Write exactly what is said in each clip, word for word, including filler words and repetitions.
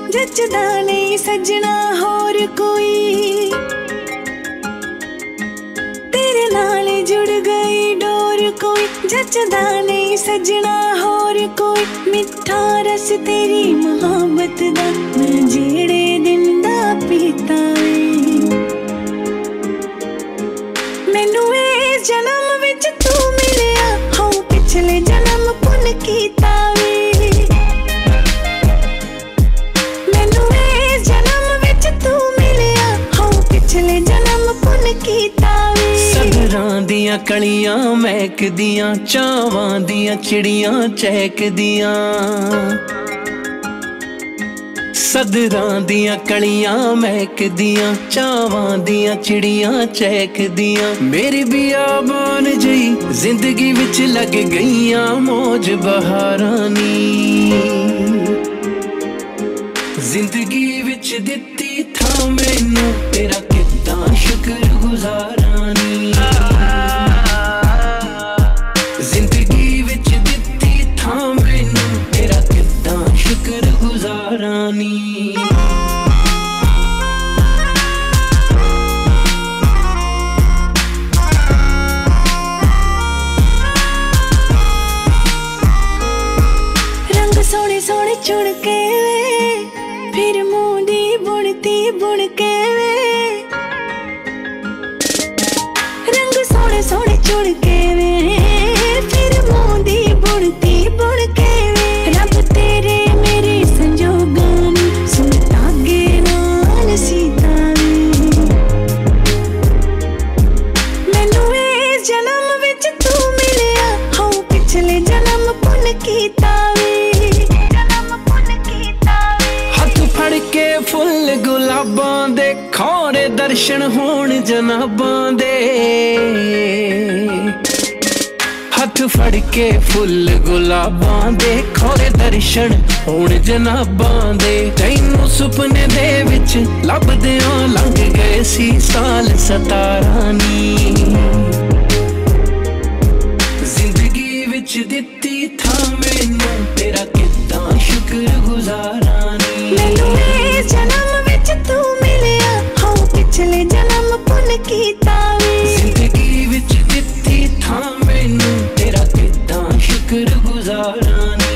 जचदा नहीं सजना होर कोई, तेरे नाल जुड़ गई डोर कोई। जचदा नहीं सजना होर कोई, मिठा रस तेरी मोहब्बत दा मैं जेड़े दिन दा पीता वे। मैनू इस जन्म विच तू मिलिया, हाँ पिछले जन्म पुन कीता वे। मैनू इस जन्म विच तू मिलिया, हाँ पिछले जन्म पुन कीता वे। सदरां दियां कलियां महकदियां, चावां दियां चिड़ियां चहकदियां। सदरां दियां कलियां महकदियां, चावां दियां चिड़ियां चहकदियां। मेरी बियाबान जई जिंदगी विच लग गईयां मौज बहारां नी। जिंदगी विच दित्ती थां मैनू तेरा किद्दां शुक्र गुजारां नी। जिंदगी विच दित्ती थां मैनू तेरा किद्दां शुक्र गुजारां नी। रंग सोने सोने चुन के फिर मुंह दी बुनती बुन के वे। रंग सोने सोने चुन के वे, फिर मुंह दी बुनती बुन के वे। रब तेरे मेरे संजोगां नू सुन धागे नाल सीता वे। मैनू इस जन्म विच तू मिलिया, हाँ पिछले जन्म पुन कीता वे। फड़ के फुल गुलाबां दे खौरे दर्शन होण जनाबां दे। हथ फड़ के फुल गुलाबां दे खौरे दर्शन होण जनाबां दे। तैनू सुपने दे विच लभदियां लंघ गए सी साल सतारां नी। जिंदगी विच दित्ती थां मैनू तेरा किद्दां शुक्र गुजारां नी। मैनू इस जन्म विच तू मिलिया, हाँ पिछले जन्म पुन कीता वे। जिंदगी विच दित्ती थां मैनू तेरा किद्दां शुक्र गुजारां नी।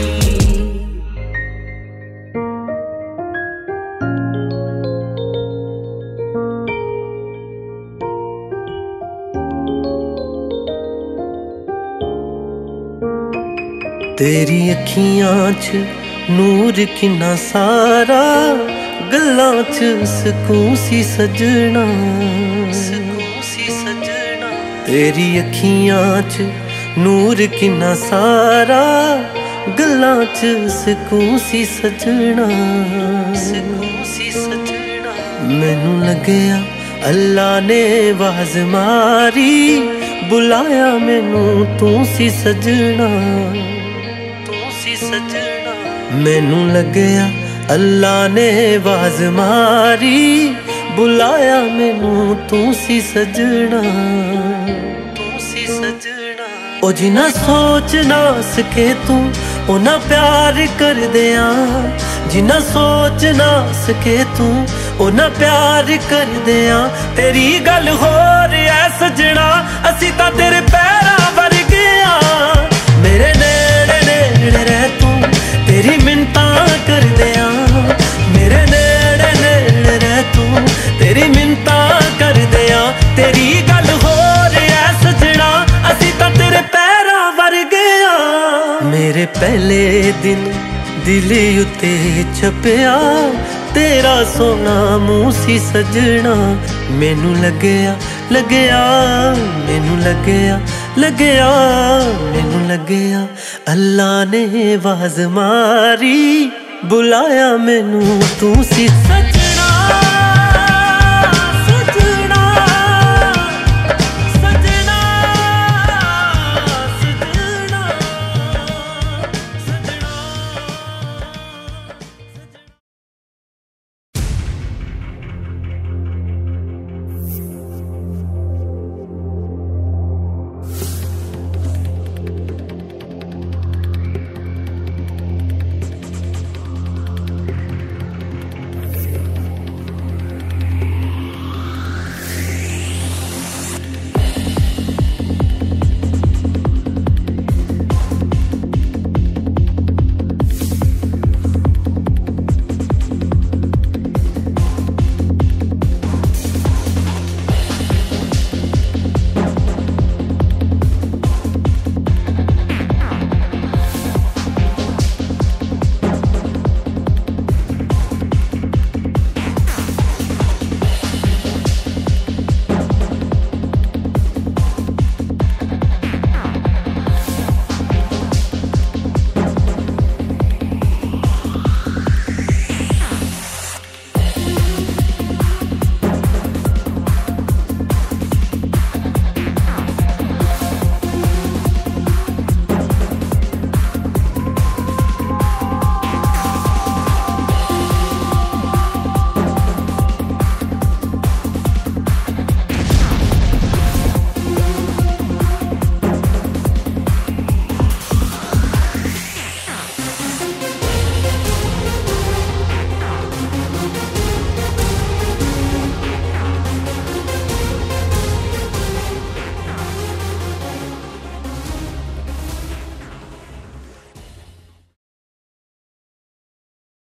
तेरी अखियां च नूर किन्ना सारा, गल्लां च सकून सी सजना, सकून सी सजना। तेरी अखियां च नूर किन्ना सारा, गल्लां च सकून सी सजना, सकून सी सजना। मैनू लगया अल्लाह ने आवाज़ मारी, बुलाया मैनू तू सी सजना, तू सी सजना। मैनू लगया अल्लाह ने आवाज़ मारी, बुलाया मैनू तू सी सजना, तू सी सजना। ओ जिन्ना सोच ना सके तू उन्ना प्यार कर दिया, जिन्ना सोच ना सके तू उन्ना प्यार कर दिया। तेरी गल होर ऐ सजना, असी तां तेरे पैरां वर्गे आ। मेरे नेड़े नेड़े रह तू तेरी मिन्नतां कर दिया। मेरे नेड़े नेड़े रह तू तेरी मिन्नतां कर दिया। तेरी गल होर ऐ सजना, असी तां तेरे पैरां वर्गे आ। मेरे पहले दिन दिल उत्ते छपया, तेरा सोना मुँह सी सजना। मैनू लगया लगया मैनू लगया लगया मैनू लगया अल्लाह ने आवाज़ मारी, बुलाया मैनू तू सी सजना।